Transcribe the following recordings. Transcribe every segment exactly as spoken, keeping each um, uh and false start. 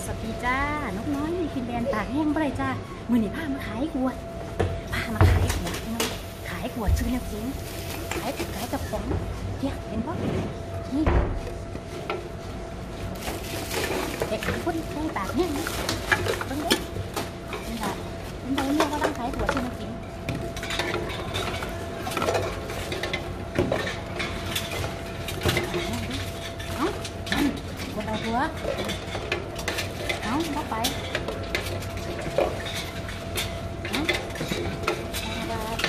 สวัสดีจ้านกน้อยในฟินแลนด์ตากแห้งบ่ได้จ้ามือนี่พามาขายขวดพามาขายขวดเนาะขายขวดซื้อเนี่ยจริงขายขายกับของเนี่ยเห็นปะนี่เด็กคนได้ตากแห้งนะเบิ่งเด้อนี่ค่ะเป็นใบเนี่ยก็ต้องขายขวดซื้อเนี่ยจริงเอ้าคนเอาตัวเอ้าเข้าไปเอ้าบาท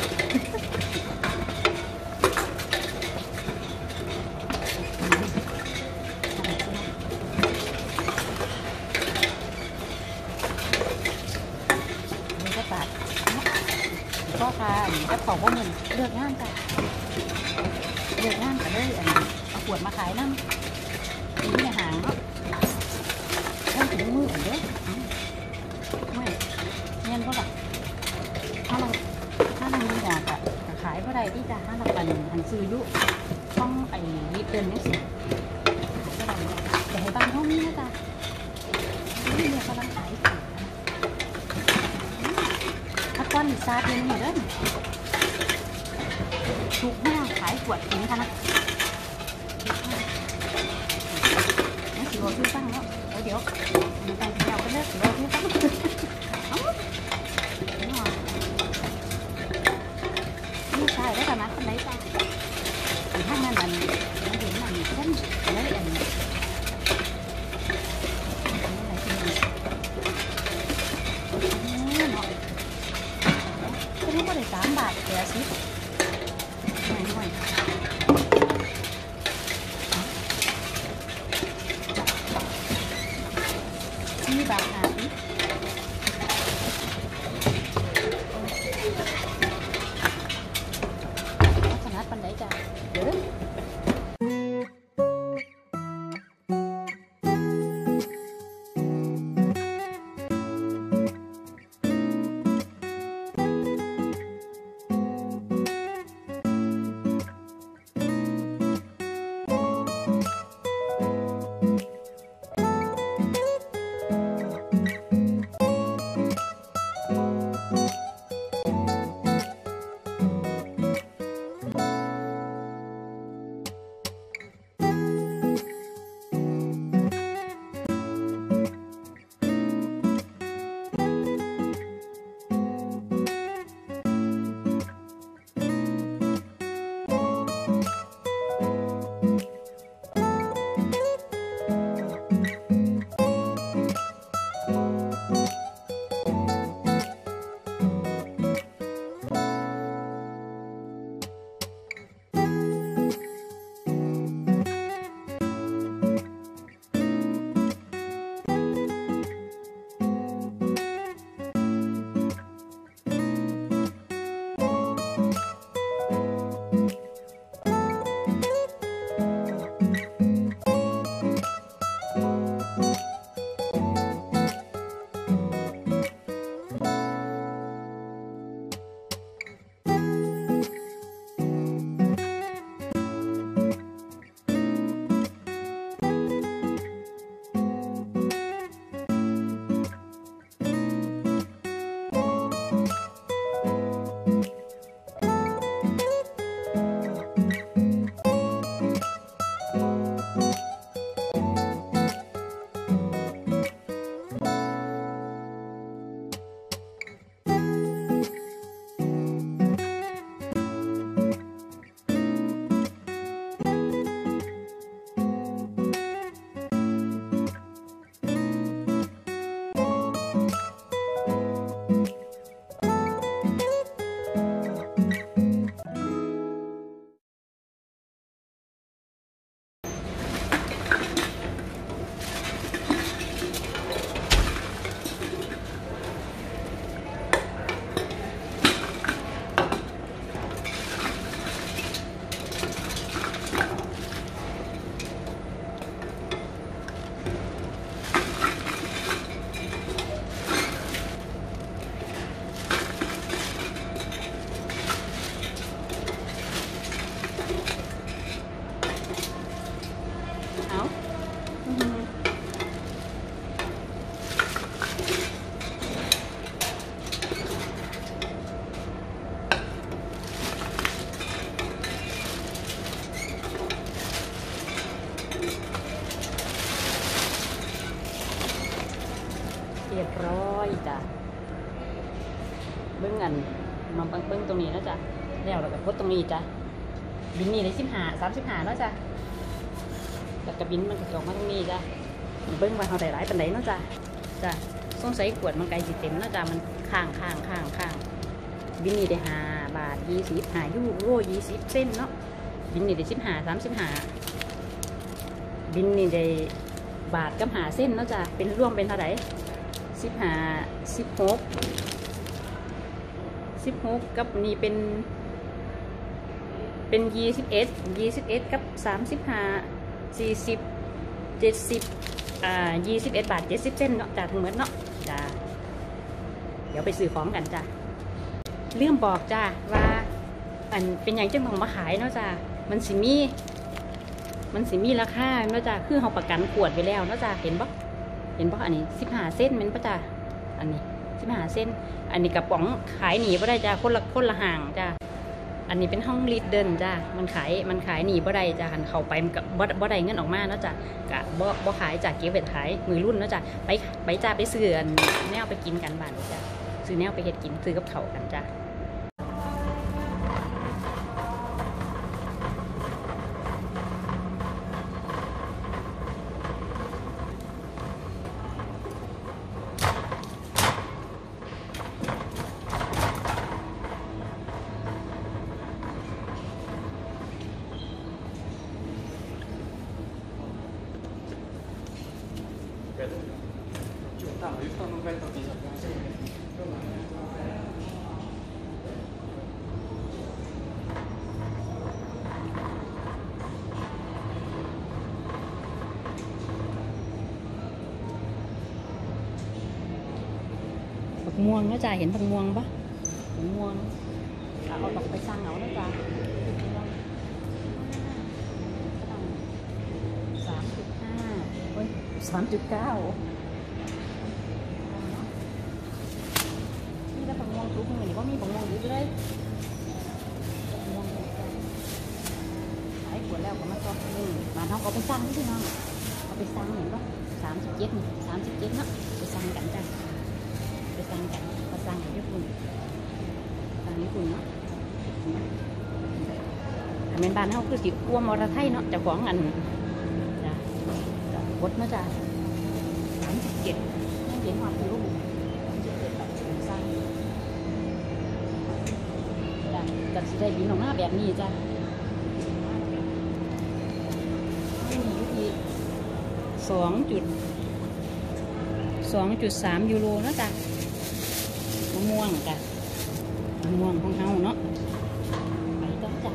นี่ก็บาทก็ค่ะก็ขอว่ามันเลือกงานจ้ะเลือกงานกันเลยอันเอาขวดมาขายนั่งนี่ในหางเนาะให้ถึงมือกันเด้อไม่เงี้ยก็แบบถ้าเราถ้าเรามีอยากอะขายเท่าไรที่จะถ้าเราเป็นหันซื้อยุต้องไอ้ลิตรเดินนี่สิเท่าไรแต่ให้บ้านเท่านี้นะจ๊ะนี่เนี่ยกำลังขายถ้าก้อนซาเทียนหมดเลยถูกแม่ขายขวดถึงค่ะนะนี่สิเราซื้อตั้งแล้วเดี๋ยวมีการเที่ยวก็เลิกสิเราซื้อตั้งนี่ใช่ได้กันนะคนไหนจ้ะถ้ามันมันมันเห็นมันเส้นเลยอันนี้อะไรที่นี่เนาะก็รู้ว่าได้สามบาทแค่สิหน่อยหน่อยนี่บาทหาสิขนาดปันไดจ้ะเดี๋ยวรียบร้อยจ้ะเบิ้งอันมาเบิ้งตรงนี้นะจ๊ะแล้วเราก็กดตรงนี้จ้ะบินนี่เลยสิบห้าสามสิบห้าเนาะจ้ะแล้วก็บินมันก็ออกมาตรงนี้จ้ะเบิ้งว่าเขาได้หลายปันไดเนาะจ้ะจ้ะสงสัยขวดมันไกลสิเต็มเนาะจ้ะมันข้างข้างข้างข้างบินนี่ได้ห้าบาทยี่สิบห้ายูโรยี่สิบเส้นเนาะบินนี่ได้สิบห้าสามสิบห้าบินนี่ได้บาทกับหาเส้นเนาะจ้ะเป็นร่วมเป็นเท่าไหร่สิบห้าสิบหกสิบหกกับนี่เป็นเป็นยี่สิบเอ็ดยี่สิบเอ็ดกับสามสิบห้าสี่สิบเจ็ดสิบอ่ายี่สิบเอ็ดบาทเจ็ดสิบเส้นเนาะจ้ะทั้งหมดเนาะจ้ะเดี๋ยวไปซื้อของกันจ้ะเรื่องบอกจ้ะว่าอันเป็นอย่างจังของมาขายเนาะจ้ะมันสิมีมันสิมีราคาเนาะจ้ะคือเขาประกันขวดไปแล้วเนาะจ้ะเห็นปะเห็นปะอันนี้สิบห้าเส้นมันปะจ้ะอันนี้สิบห้าเส้นอันนี้กระป๋องขายหนีบ่ได้จ้ะคนละคนละห่างจ้ะอันนี้เป็นห้องรีดเดินจ้ะมันขายมันขายหนีบ่ได้จ้ะหันเข้าไปมันกับบ่บ่ได้เงินออกมาเนาะจ้ะกะบ่บ่ขายจ้ะเก็บไว้ขายมือรุ่นเนาะจ้ะไปไปจ้ะไปซื้อแนวไปกินกันบ้านจ้ะซื้อแนวไปเฮ็ดกินซื้อกับเขากันจ้ะผักม่วงนะจ๊ะเห็นผักม่วงปะผักม่วงเอาดอกไปสร้างเอานะจ๊ะสามจุดห้าเฮ้ยสามจุดเก้านี่ถ้าผักม่วงทุกคนเห็นว่ามีผักม่วงอยู่ด้วยผักม่วงขายขวดแล้วก็มาซ้อมนี่มาน้องเอาไปสร้างที่น้องเอาไปสร้างเห็นปะสามสิบเจ็ดสามสิบเจ็ดเนาะไปสร้างกันจ้ะไปสั่งกันมาสั่งญี่ปุ่นสั่งญี่ปุ่นเนาะอันเป็นบ้านเขาคือจิตกลัวมอเตอร์ไซค์เนาะจะของอันจ้ะวดเนาะจ้ะสามสิบเจ็ดเขียนความรู้สามสิบเจ็ดแบบสั่งจ้ะจัดสิได้บินออกมาแบบนี้จ้ะไม่มีอยู่ที่สองจุดสองจุดสามยูโรเนาะจ้ะมะม่วงจ้ะมะม่วงของเฮาเนาะไปต่อจ้ะ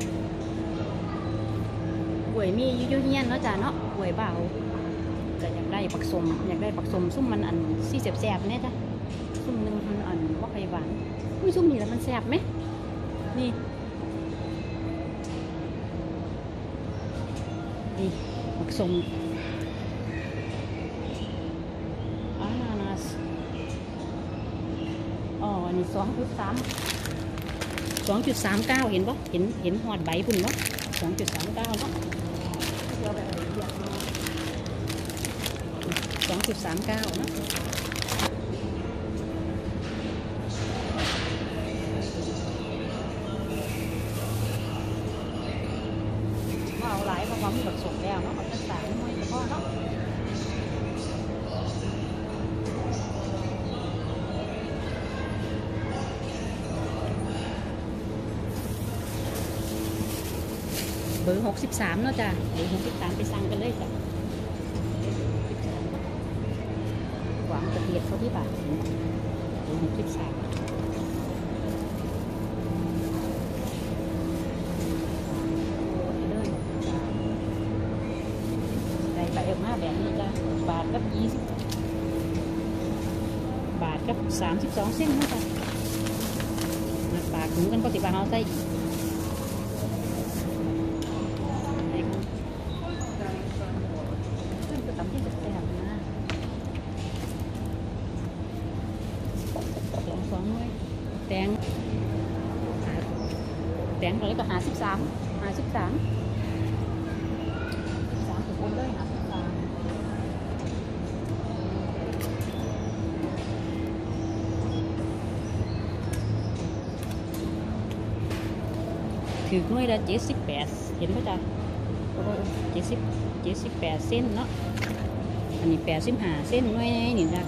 กล้วยมียุ่ยเงี้ยนเนาะจ้ะเนาะกล้วยเบาจะอยากได้ปักสมอยากได้ปักสมซุ่มมันอันซี่แสบๆเนี่ยจ้ะซุ่มหนึ่งมันอันว่าไข่หวานอุ้ยซุ่มนี่แล้วมันแสบไหมนี่นี่ปักสมอ๋อนี่สองจุดสามสองจุดสามเก้าเห็นปะเห็นเห็นหอดใบพุ่นเนาะสองจุดสามเก้าเนาะเดี๋ยวแบบละเอียดสองจุดสามเก้าเนาะว่าเอาหลายเพราะว่ามีแบบสดแล้วเนาะเอาตั้งแต่ไม่เฉพาะเนาะเบอร์หกสิบสามเนาะจ้ะเบอร์หกสิบสามไปสั่งกันเลยจ้ะหวังจะเบียดเขาที่บาทเบอร์หกสิบสามเลยได้ใบออกมาแบบนี้จ้ะบาทกับยี่สิบบาทกับสามสิบสองเส้นเนาะจ้ะปากถึงกันก็สิบาทเอาใส่แตงแตงเลยก็หาสิบสามหาสิบสามสิบสามถึงคนเลยหาสิบสามถือหน่วยละเจ็ดสิบแปดเห็นไหมจ๊ะเจ็ดสิบเจ็ดสิบแปดเส้นเนาะอันนี้แปดสิบห้าเส้นหน่วยนี่จ้ะ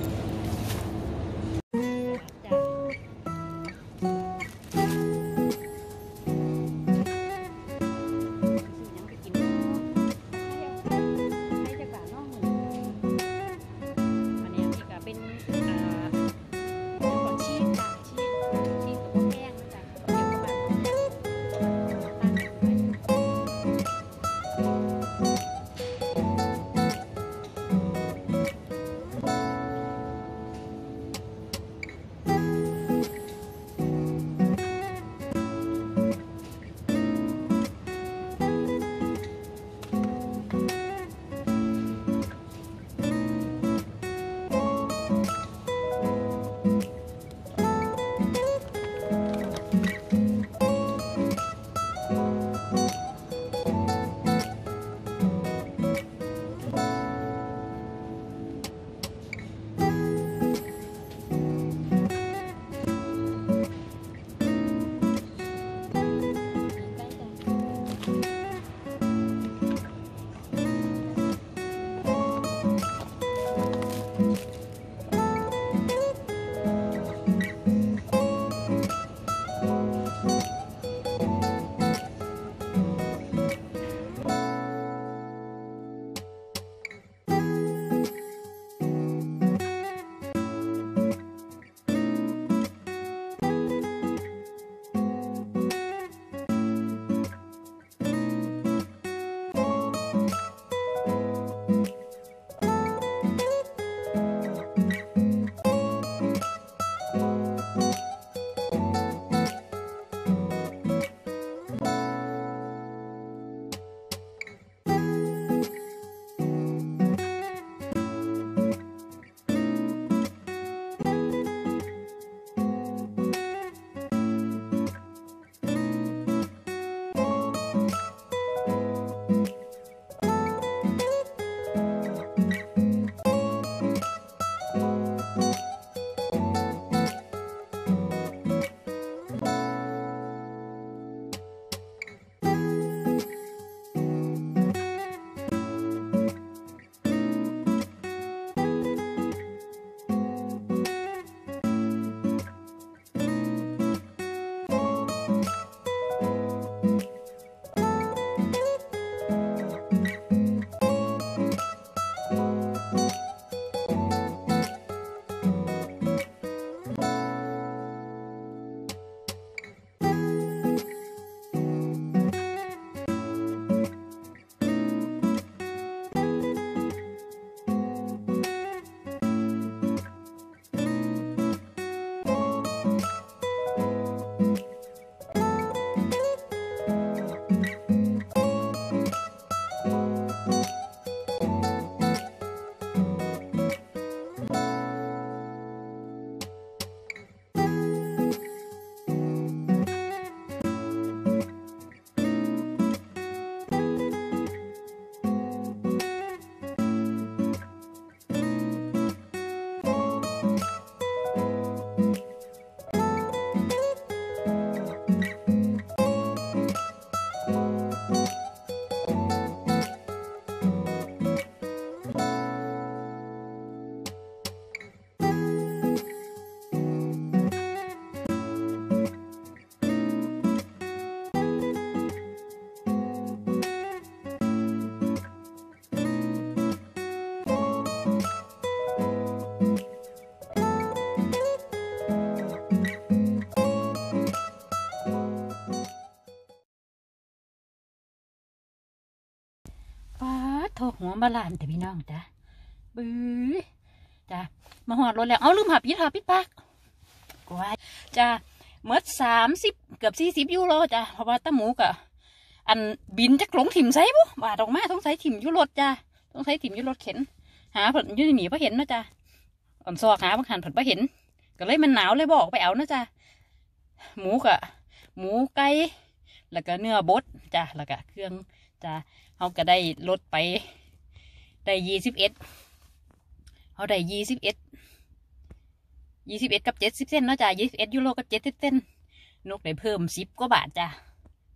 โทษหัวบาลานแต่พี่น้องจ้ะบื้อจ้ะมาหอดรถแล้วเอาลืมหับยิดหับปิดปากกวายจ้ะเมื่อสามสิบเกือบสี่สิบยูโรจ้ะเพราะว่าตะหมูกะอันบินจะหลงถิ่มไซบุบาดออกมาต้องใส่ถิ่มยูรถจ้ะต้องใส่ถิ่มยูรถเข็นหาผลยูหนีเพราะเห็นนะจ้ะอ่อนซอกหาบางหันผลเพราะเห็นก็เลยมันหนาวเลยบอกไปเอานะจ้ะหมูกะหมูไก่แล้วก็เนื้อบดจ้ะแล้วก็เครื่องจ้ะเขาก็ได้ลดไปได้ยี่สิบเอ็ดเขาได้ยี่สิบเอ็ดยี่สิบเอ็ดกับเจ็ดสิบเส้นเนาะจ้ะยี่สิบเอ็ดยูโรกับเจ็ดสิบเส้นนกได้เพิ่มสิบกว่าบาทจ้ะ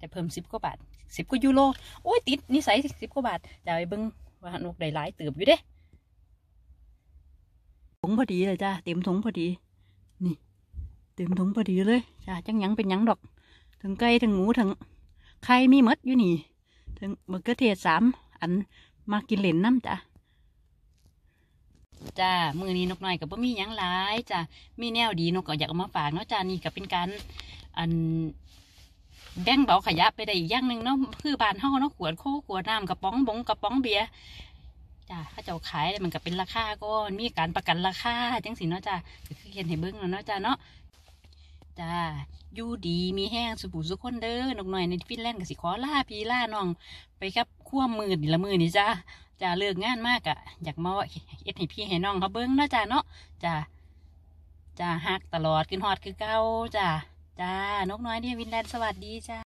แต่เพิ่มสิบกว่าบาทสิบกว่ายูโรโอ้ยติดนิสัยสิบกว่าบาทจะไปเบิ้งว่านกได้หลายเติบอยู่เด้ถุงพอดีเลยจ้าเต็มถุงพอดีนี่เต็มถุงพอดีเลยจ้าจังยังเป็นยังดอกถึงไก่ถึงหมูถึงไข่มีมดอยู่นี่ถึงมะเขือเทศสามอันมากินเหรนน้ำจ้าจ้ามือนี้นกน้อยกับบ่มีหยังหลายจ้ามีแนวดีนกก็อยากเอามาฝากเนาะจ้านี่ก็เป็นการอันแบ่งเบาขยะไปได้อีกอย่างหนึ่งเนาะคือบ้านเฮาเนาะขวดโค้กขวดน้ำกระป๋องบงกระป๋องเบียร์จ้าถ้าเจ้าขายมันก็เป็นราคาก็มีการประกันราคาจังสิเนาะจ้าก็คือเขียนให้เบิ้งเนาะจ้าเนาะจ้าอยู่ดีมีแห้งสุบุสุคนเด้อนกน้อยในฟินแลนด์ก็สิขอลาพี่ลาน้องไปครับขั้วมือนี่ละมือนี่จ้าจ้าเลิกงานมากอะอยากมาเอ็ดให้พี่ให้น้องเขาเบิ้งเนาะจ้าเนาะจ้าจ้าฮักตลอดขึ้นฮอดคือเก่าจ้าจ้านกน้อยเนี่ยฟินแลนด์สวัสดีจ้า